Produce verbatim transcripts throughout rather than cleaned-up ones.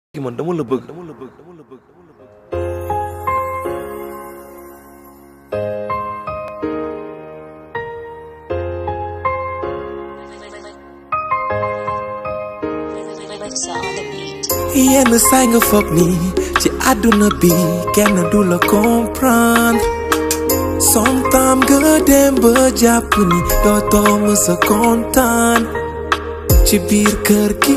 कि man dama la bëgg dama la bëgg dama la bëgg dama la bëgg yenn saay nga foog ni ci àdduna bi kenn du la comprendre sometimes nga dem ba jàpp ni dootoo mësa kontaan ci biir kër gi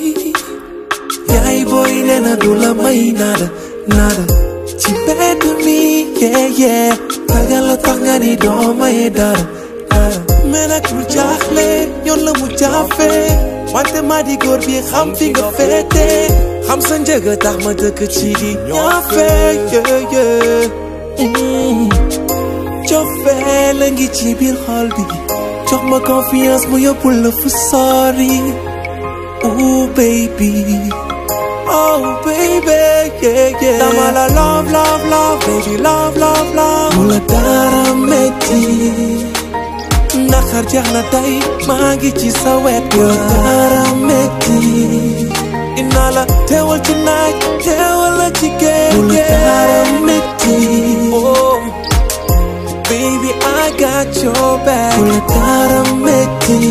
yaay booy nee na du la may nada nada ci bedd mi yeah yeah ragal la tax nga ni doo may dara dara mais nag lu jaaxle yoon la mu jaafe wante maa di góor bi xam fi nga féete xam sa njëg tax ma dëkk ci di ñaafe yeah yeah cofee la ngi ci biir xol bi jox ma confiance mu yóbbu la fu sori ooh baby oh baby yeah yeah dama la love love love baby love love love mu la dara metti naxar jeex na tey maa ngi ci sa wet mu la dara metti ina la teewal ci naaj teewal la ci géej mu la dara metti oh baby I got your back mu la dara metti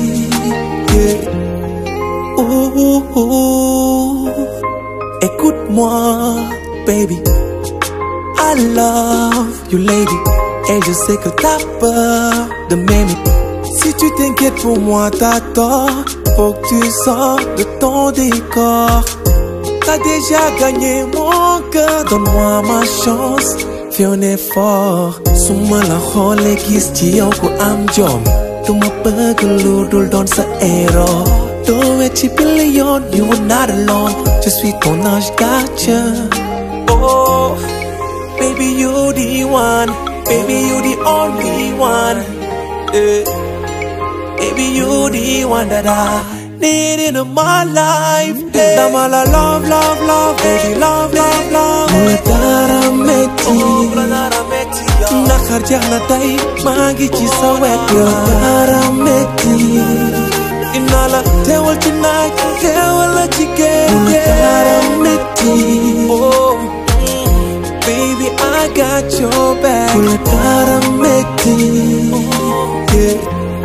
yeah ooh, ooh, ooh. Écoute-moi, baby. I love you, lady. Et je sais que t'as peur de m'aimer. Si tu t'inquiètes pour moi, t'as tort. Faut que tu sortes de ton décor. T'as déjà gagné mon cœur. Donne-moi ma chance. Fais un effort. Suma la xoolee gis ci yow ku am jom. Du ma bëgg lu dul doon sa héros. Don't wait a billion, you are not alone. Je suis ton ange gardien. Oh, baby you the one, baby you the only one. Yeah. Baby you the one that I need in my life. Yeah. Dama la love, love, love, baby love, love, love. Mu la dara metti, naxar jeex na tey maa ngi ci sa wet. Mu la dara metti. Ina la teewal ci naaj teewal la ci géej mu la dara metti oh baby I got your back mu la dara metti yeah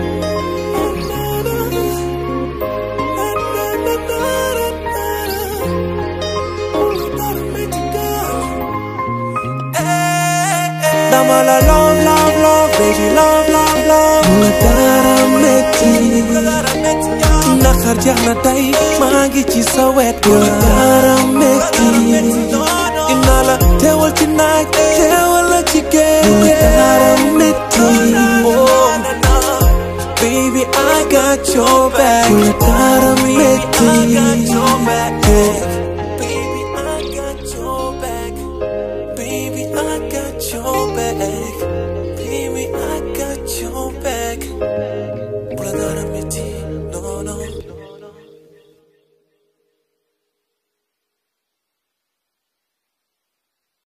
dama la love love love baby love love love mu la dara metti naxar jeex na tey maa ngi ci sa wet mu la dara metti ina la teewal ci naaj teewal la ci géej mu la dara metti oh baby I got your back mu la dara metti